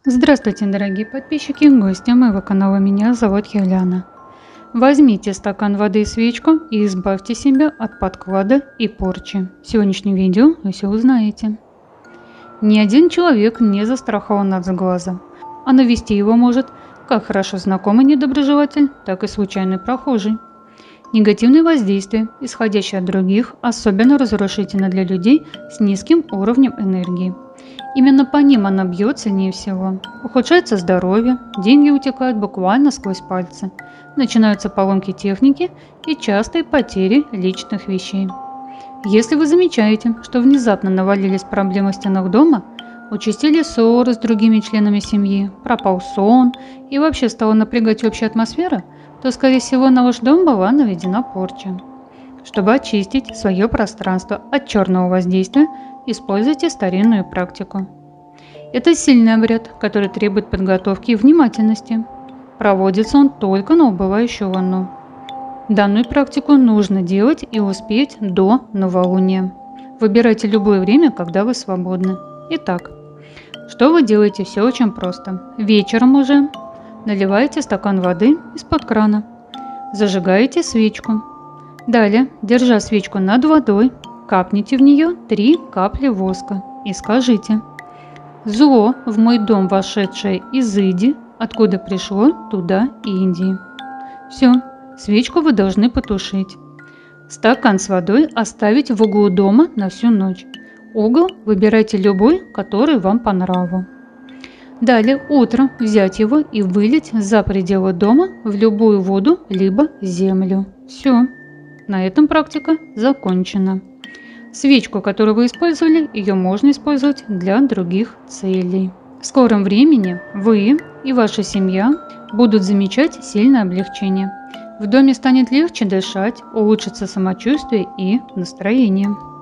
Здравствуйте, дорогие подписчики и гости моего канала. Меня зовут Юлиана. Возьмите стакан воды и свечку и избавьте себя от подклада и порчи. В сегодняшнем видео вы все узнаете. Ни один человек не застрахован от сглаза, а навести его может как хорошо знакомый недоброжелатель, так и случайный прохожий. Негативные воздействия, исходящие от других, особенно разрушительны для людей с низким уровнем энергии. Именно по ним она бьет сильнее всего. Ухудшается здоровье, деньги утекают буквально сквозь пальцы, начинаются поломки техники и частые потери личных вещей. Если вы замечаете, что внезапно навалились проблемы в стенах дома, участились ссоры с другими членами семьи, пропал сон и вообще стала напрягать общая атмосфера, то, скорее всего, на ваш дом была наведена порча. Чтобы очистить свое пространство от черного воздействия, используйте старинную практику. Это сильный обряд, который требует подготовки и внимательности. Проводится он только на убывающую луну. Данную практику нужно делать и успеть до новолуния. Выбирайте любое время, когда вы свободны. Итак, что вы делаете? Все очень просто. Вечером уже наливаете стакан воды из-под крана, зажигаете свечку. Далее, держа свечку над водой, капните в нее 3 капли воска и скажите: «Зло в мой дом вошедшее, изыди, откуда пришло, туда и иди». Все, свечку вы должны потушить. Стакан с водой оставить в углу дома на всю ночь. Угол выбирайте любой, который вам по нраву. Далее утром взять его и вылить за пределы дома в любую воду либо землю. Все, на этом практика закончена. Свечку, которую вы использовали, ее можно использовать для других целей. В скором времени вы и ваша семья будут замечать сильное облегчение. В доме станет легче дышать, улучшится самочувствие и настроение.